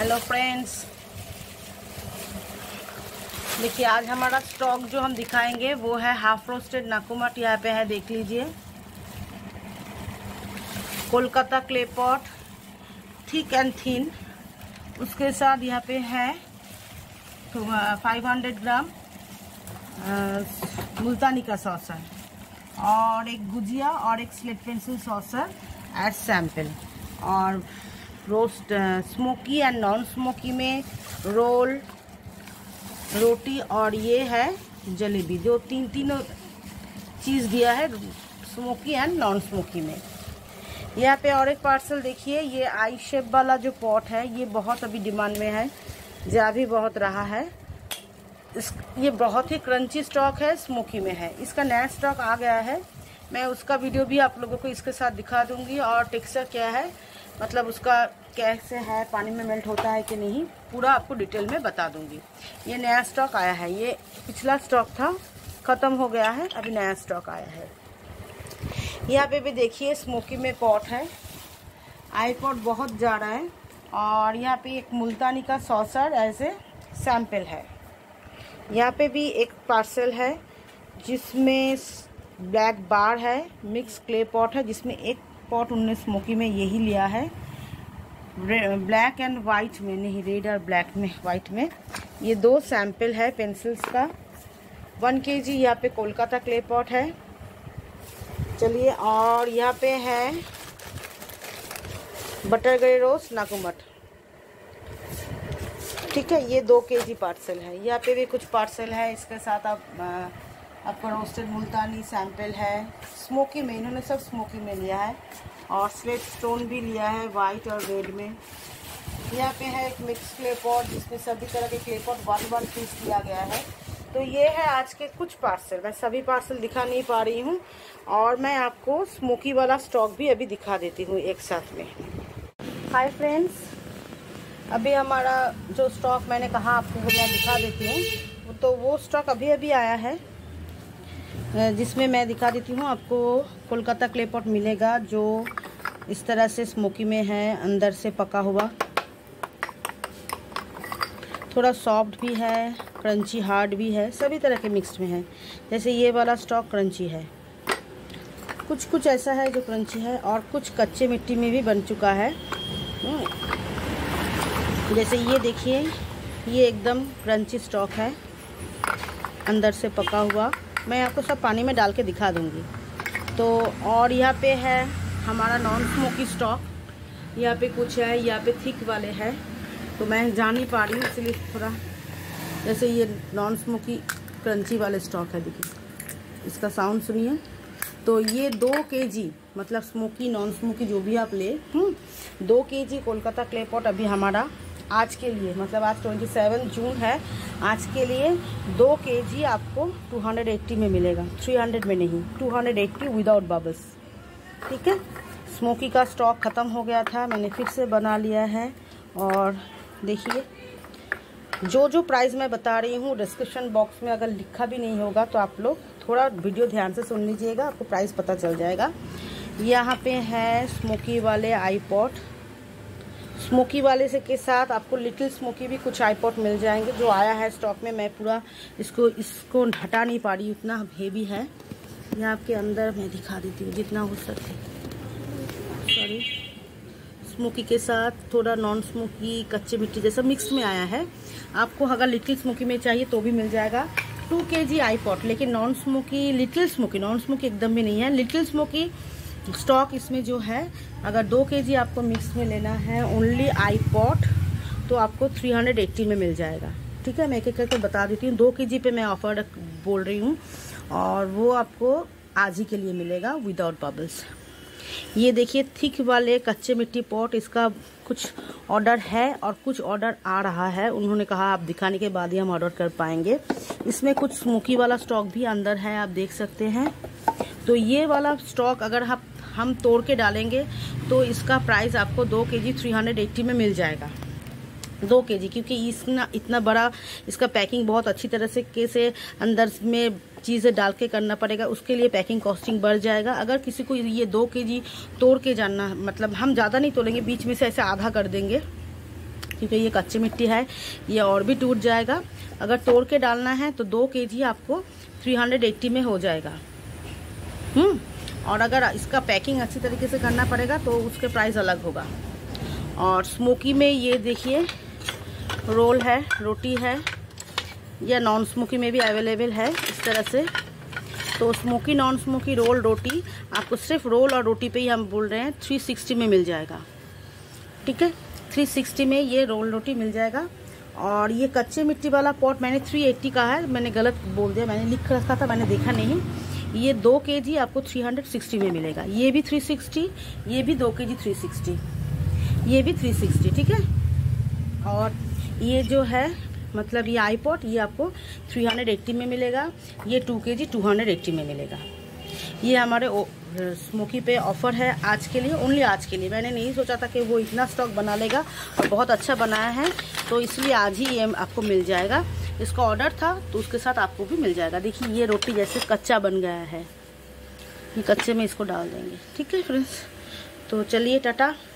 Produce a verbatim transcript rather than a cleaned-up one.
Hello friends, देखिए आज हमारा स्टॉक जो हम दिखाएंगे वो है हाफ रोस्टेड नाकुमट। यहाँ पे है, देख लीजिए, Kolkata clay pot thick and thin. उसके साथ यहाँ पे है तो पाँच सौ ग्राम मुल्तानी का सॉसर और एक गुजिया और एक slit pencil saucer as sample. और roast smoky and non smoky में रोल, रोटी और ये है जलेबी, जो तीन तीनों चीज़ दिया है स्मोकी एंड नॉन स्मोकी में। यहाँ पे और एक पार्सल देखिए, ये आई शेप वाला जो पॉट है ये बहुत अभी डिमांड में है, जा भी बहुत रहा है। इस ये बहुत ही क्रंची स्टॉक है, स्मोकी में है। इसका नया स्टॉक आ गया है, मैं उसका वीडियो भी आप लोगों को इसके साथ दिखा दूंगी। और टेक्सचर क्या है, मतलब उसका कैसे है, पानी में मेल्ट होता है कि नहीं, पूरा आपको डिटेल में बता दूंगी। ये नया स्टॉक आया है, ये पिछला स्टॉक था, ख़त्म हो गया है, अभी नया स्टॉक आया है। यहाँ पे भी देखिए स्मोकी में पॉट है, आई पॉट बहुत जा रहा है। और यहाँ पे एक मुल्तानी का सॉसर ऐसे सैम्पल है। यहाँ पे भी एक पार्सल है जिसमें ब्लैक बार है, मिक्स क्ले पॉट है, जिसमें एक पॉट उनने स्मोकी में यही लिया है, ब्लैक एंड वाइट में, नहीं रेड और ब्लैक में, वाइट में। ये दो सैंपल है पेंसिल्स का। वन केजी यहाँ पे कोलकाता क्ले पॉट है। चलिए, और यहाँ पे है बटर ग्रे रोज नाकुमट, ठीक है। ये दो केजी पार्सल है। यहाँ पे भी कुछ पार्सल है, इसके साथ आप आपका रोस्टेड मुल्तानी सैंपल है स्मोकी में, इन्होंने सब स्मोकी में लिया है। और स्लेट स्टोन भी लिया है वाइट और रेड में। यहाँ पे है एक मिक्स क्ले पॉट जिसमें सभी तरह के clay pot one one piece दिया गया है। तो ये है आज के कुछ पार्सल। मैं सभी पार्सल दिखा नहीं पा रही हूँ, और मैं आपको स्मोकी वाला स्टॉक भी अभी दिखा देती हूँ एक साथ में। हाय फ्रेंड्स, अभी हमारा जो स्टॉक मैंने कहा आपको मैं दिखा देती हूँ, तो वो स्टॉक अभी अभी आया है, जिसमें मैं दिखा देती हूँ आपको। कोलकाता क्ले पॉट मिलेगा जो इस तरह से स्मोकी में है, अंदर से पका हुआ, थोड़ा सॉफ्ट भी है, क्रंची हार्ड भी है, सभी तरह के मिक्स में है। जैसे ये वाला स्टॉक क्रंची है, कुछ कुछ ऐसा है जो क्रंची है, और कुछ कच्चे मिट्टी में भी बन चुका है। जैसे ये देखिए, ये एकदम क्रंची स्टॉक है, अंदर से पका हुआ। मैं आपको सब पानी में डाल के दिखा दूंगी। तो और यहाँ पे है हमारा नॉन स्मोकी स्टॉक। यहाँ पे कुछ है, यहाँ पे थिक वाले हैं, तो मैं जा नहीं पा रही हूँ, इसलिए थोड़ा, जैसे ये नॉन स्मोकी क्रंची वाले स्टॉक है, देखिए इसका साउंड सुनिए। तो ये दो केजी, मतलब स्मोकी नॉन स्मोकी जो भी आप ले, दो केजी कोलकाता क्ले पॉट अभी हमारा आज के लिए, मतलब आज सत्ताईस जून है, आज के लिए दो केजी आपको दो सौ अस्सी में मिलेगा, तीन सौ में नहीं, दो सौ अस्सी विदाउट बबल्स, ठीक है। स्मोकी का स्टॉक ख़त्म हो गया था, मैंने फिर से बना लिया है। और देखिए, जो जो प्राइस मैं बता रही हूँ डिस्क्रिप्शन बॉक्स में अगर लिखा भी नहीं होगा तो आप लोग थोड़ा वीडियो ध्यान से सुन लीजिएगा, आपको प्राइस पता चल जाएगा। यहाँ पे है स्मोकी वाले आई पॉट, स्मोकी वाले से के साथ आपको लिटिल स्मोकी भी कुछ आई पॉट मिल जाएंगे जो आया है स्टॉक में। मैं पूरा इसको इसको हटा नहीं पा रही, इतना हेवी है। यहाँ आपके अंदर मैं दिखा देती हूँ जितना हो सके। सॉरी, स्मोकी के साथ थोड़ा नॉन स्मोकी, कच्चे मिट्टी जैसा मिक्स में आया है। आपको अगर लिटिल स्मोकी में चाहिए तो भी मिल जाएगा। टू के जी आई पॉट, लेकिन non smoky, little smoky, non smoky एकदम भी नहीं है, लिटिल स्मोकी स्टॉक इसमें जो है। अगर दो केजी आपको मिक्स में लेना है ओनली आई पॉट, तो आपको तीन सौ अस्सी में मिल जाएगा, ठीक है। मैं एक एक करके बता देती हूँ। दो केजी पे मैं ऑफर बोल रही हूँ, और वो आपको आज ही के लिए मिलेगा विदाउट बबल्स। ये देखिए थिक वाले कच्चे मिट्टी पॉट, इसका कुछ ऑर्डर है और कुछ ऑर्डर आ रहा है। उन्होंने कहा आप दिखाने के बाद ही हम ऑर्डर कर पाएंगे। इसमें कुछ स्मोकी वाला स्टॉक भी अंदर है, आप देख सकते हैं। तो ये वाला स्टॉक अगर हम हम तोड़ के डालेंगे तो इसका प्राइस आपको दो केजी तीन सौ अस्सी में मिल जाएगा, दो केजी, क्योंकि इतना इतना बड़ा इसका पैकिंग बहुत अच्छी तरह से कैसे अंदर में चीज़ें डाल के करना पड़ेगा, उसके लिए पैकिंग कॉस्टिंग बढ़ जाएगा। अगर किसी को ये दो केजी तोड़ के जानना, मतलब हम ज़्यादा नहीं तोड़ेंगे, बीच में से ऐसे आधा कर देंगे, क्योंकि ये कच्ची मिट्टी है, ये और भी टूट जाएगा। अगर तोड़ के डालना है तो दो केजी आपको थ्री हंड्रेड एट्टी में हो जाएगा। हम्म और अगर इसका पैकिंग अच्छी तरीके से करना पड़ेगा तो उसके प्राइस अलग होगा। और स्मोकी में ये देखिए रोल है, रोटी है, या नॉन स्मोकी में भी अवेलेबल है इस तरह से। तो स्मोकी नॉन स्मोकी रोल रोटी आपको सिर्फ रोल और रोटी पे ही हम बोल रहे हैं थ्री सिक्सटी में मिल जाएगा। ठीक है, थ्री सिक्सटी में ये रोल रोटी मिल जाएगा। और ये कच्चे मिट्टी वाला पॉट मैंने थ्री एट्टी का है, मैंने गलत बोल दिया, मैंने लिख रखा था, मैंने देखा नहीं। ये दो केजी आपको थ्री हंड्रेड सिक्सटी में मिलेगा। ये भी थ्री सिक्सटी, ये भी दो केजी थ्री सिक्सटी, ये भी थ्री सिक्सटी। ठीक है, और ये जो है मतलब ये आई पॉट ये आपको थ्री हंड्रेड एट्टी में मिलेगा। ये two KG two hundred eighty में मिलेगा। ये हमारे स्मोकी पे ऑफर है आज के लिए, ओनली आज के लिए। मैंने नहीं सोचा था कि वो इतना स्टॉक बना लेगा, और बहुत अच्छा बनाया है, तो इसलिए आज ही ये आपको मिल जाएगा। इसका ऑर्डर था तो उसके साथ आपको भी मिल जाएगा। देखिए ये रोटी जैसे कच्चा बन गया है, ये कच्चे में इसको डाल देंगे। ठीक है फ्रेंड्स, तो चलिए टाटा।